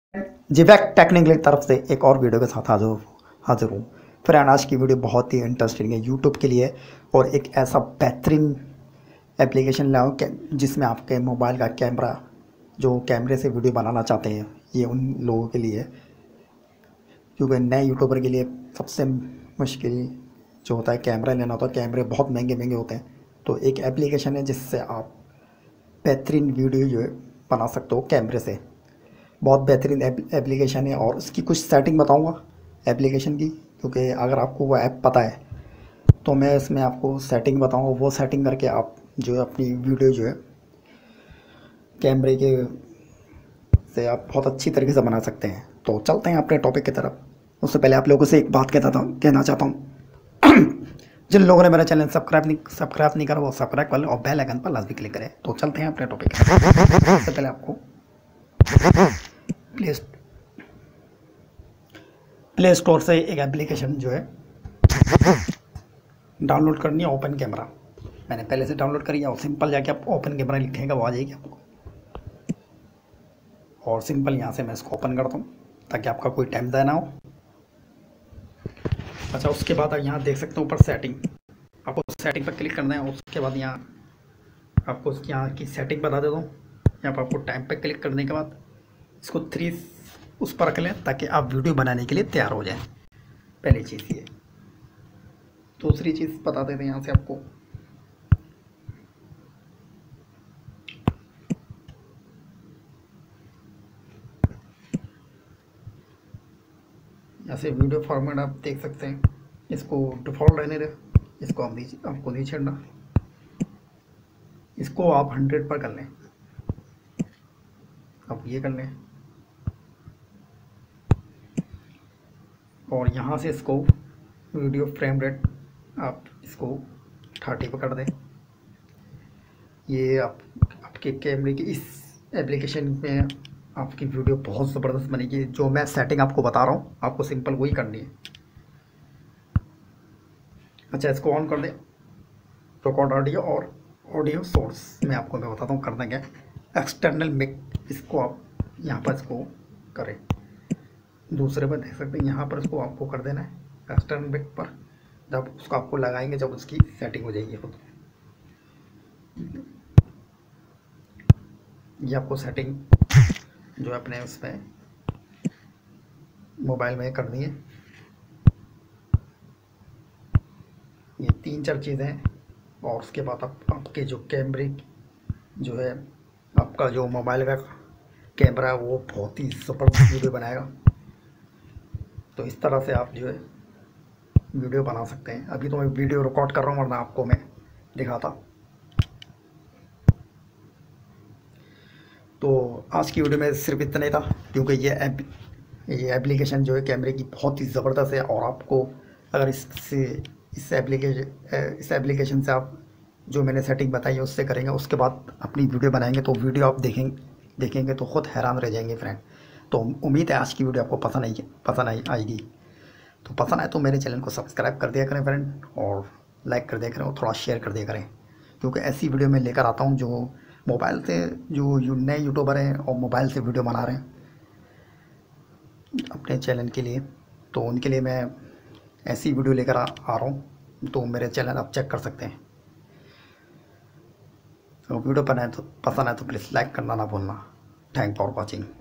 जीवैक technical की तरफ से एक और वीडियो के साथ हाजिर हूँ। फ्रेंड, आज की वीडियो बहुत ही इंटरेस्टिंग है यूट्यूब के लिए और एक ऐसा बेहतरीन एप्लीकेशन लाऊं जिसमें आपके मोबाइल का कैमरा, जो कैमरे से वीडियो बनाना चाहते हैं, ये उन लोगों के लिए है। क्योंकि नए यूट्यूबर के लिए सबसे मुश्किल जो होता है कैमरा लेना होता है। कैमरे बहुत महंगे महंगे होते हैं, तो एक एप्लीकेशन है जिससे आप बेहतरीन वीडियो जो है बना सकते हो कैमरे से। बहुत बेहतरीन एप्लीकेशन है और उसकी कुछ सेटिंग बताऊंगा एप्लीकेशन की, क्योंकि अगर आपको वो ऐप पता है तो मैं इसमें आपको सेटिंग बताऊंगा। वो सेटिंग करके आप जो है अपनी वीडियो जो है कैमरे के से आप बहुत अच्छी तरीके से बना सकते हैं। तो चलते हैं अपने टॉपिक की तरफ। उससे पहले आप लोगों से एक बात कहना चाहता हूँ। जिन लोगों ने मेरा चैनल सब्सक्राइब नहीं करा वो सब्सक्राइब कर लें और बेल आइकन पर लाजमी क्लिक करें। तो चलते हैं अपने टॉपिक। सबसे पहले आपको प्ले स्टोर से एक एप्लीकेशन जो है डाउनलोड करनी है, ओपन कैमरा। मैंने पहले से डाउनलोड करी है और सिंपल जाके आप ओपन कैमरा लिखेगा वो आ जाएगी आपको। और सिंपल यहाँ से मैं इसको ओपन करता हूँ ताकि आपका कोई टाइम ज़ाया ना हो। अच्छा, उसके बाद आप यहाँ देख सकते हो ऊपर सेटिंग, आपको सेटिंग पर क्लिक करना है। उसके बाद यहाँ आपको यहाँ की सेटिंग बता देता हूँ। यहाँ पर आपको टाइम पर क्लिक करने के बाद इसको 3 उस पर रख लें ताकि आप वीडियो बनाने के लिए तैयार हो जाएं। पहली चीज़ ये। दूसरी चीज़ बता देते हैं यहाँ से आपको। यहाँ से वीडियो फॉर्मेट आप देख सकते हैं, इसको डिफ़ॉल्ट रहने दें, इसको आपको नहीं छेड़ना। इसको आप 100 पर कर लें, आप ये कर लें। और यहाँ से इसको वीडियो फ्रेम रेट आप इसको 30 पर कर दें। ये आपके कैमरे की इस एप्लीकेशन में आपकी वीडियो बहुत ज़बरदस्त बनेगी। जो मैं सेटिंग आपको बता रहा हूँ आपको सिंपल वही करनी है। अच्छा, इसको ऑन कर दें। रिकॉर्ड ऑडियो और ऑडियो सोर्स मैं बताता हूँ करना क्या। एक्सटर्नल मिक, इसको आप यहाँ पर इसको करें। दूसरे पर देख सकते हैं यहाँ पर इसको आपको कर देना है एक्सटर्नल मिक पर। जब उसको आपको लगाएंगे जब उसकी सेटिंग हो जाएगी खुद। ये आपको सेटिंग जो है अपने उसमें मोबाइल में करनी है। ये 3-4 चीज़ें हैं। और उसके बाद आपके जो कैमरे जो है, आपका जो मोबाइल का कैमरा है वो बहुत ही ज़बरदस्त वीडियो बनाएगा। तो इस तरह से आप जो है वीडियो बना सकते हैं। अभी तो मैं वीडियो रिकॉर्ड कर रहा हूँ वरना आपको मैं दिखाता। तो आज की वीडियो में सिर्फ इतना ही था, क्योंकि ये एप्लीकेशन जो है कैमरे की बहुत ही ज़बरदस्त है। और आपको अगर इस एप्लीकेशन से आप जो मैंने सेटिंग बताई है उससे करेंगे, उसके बाद अपनी वीडियो बनाएंगे, तो वीडियो आप देखेंगे तो ख़ुद हैरान रह जाएंगे फ्रेंड। तो उम्मीद है आज की वीडियो आपको पसंद आएगी। तो पसंद आए तो मेरे चैनल को सब्सक्राइब कर दिया करें फ्रेंड, और लाइक कर दिया करें और थोड़ा शेयर कर दिया करें, क्योंकि ऐसी वीडियो मैं लेकर आता हूँ जो मोबाइल से जो नए यूट्यूबर हैं और मोबाइल से वीडियो बना रहे हैं अपने चैनल के लिए, तो उनके लिए मैं ऐसी वीडियो लेकर आ रहा हूँ। तो मेरे चैनल आप चेक कर सकते हैं। तो वीडियो पसंद आए तो प्लीज़ लाइक करना ना भूलना। Thank for watching.